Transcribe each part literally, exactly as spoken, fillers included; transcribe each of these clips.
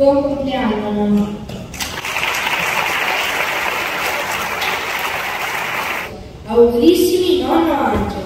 Buon compleanno, mamma. Augurissimi, nonno Angelo.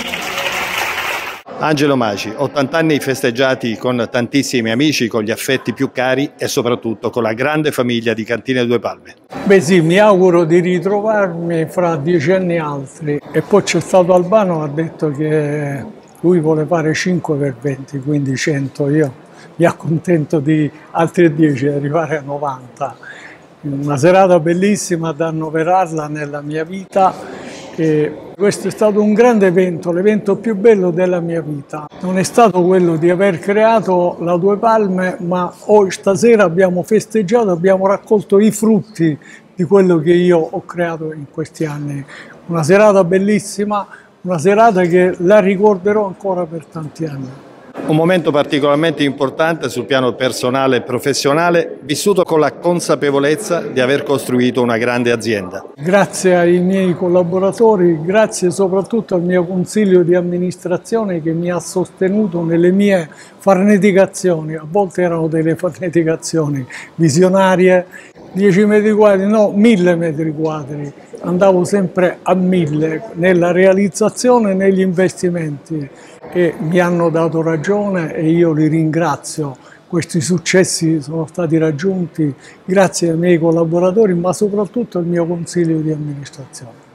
Angelo Maci, ottanta anni festeggiati con tantissimi amici, con gli affetti più cari e soprattutto con la grande famiglia di Cantine Due Palme. Beh sì, mi auguro di ritrovarmi fra dieci anni altri. E poi c'è stato Albano, ha detto che lui vuole fare cinque per venti, quindi cento. Io mi accontento di altri dieci, arrivare a novanta. Una serata bellissima da annoverarla nella mia vita. E questo è stato un grande evento, l'evento più bello della mia vita. Non è stato quello di aver creato la Due Palme, ma oggi stasera abbiamo festeggiato, abbiamo raccolto i frutti di quello che io ho creato in questi anni. Una serata bellissima, una serata che la ricorderò ancora per tanti anni. Un momento particolarmente importante sul piano personale e professionale, vissuto con la consapevolezza di aver costruito una grande azienda. Grazie ai miei collaboratori, grazie soprattutto al mio consiglio di amministrazione che mi ha sostenuto nelle mie farneticazioni. A volte erano delle farneticazioni visionarie, dieci metri quadri, no, mille metri quadri. Andavo sempre a mille nella realizzazione e negli investimenti. E mi hanno dato ragione e io li ringrazio. Questi successi sono stati raggiunti grazie ai miei collaboratori, ma soprattutto al mio consiglio di amministrazione.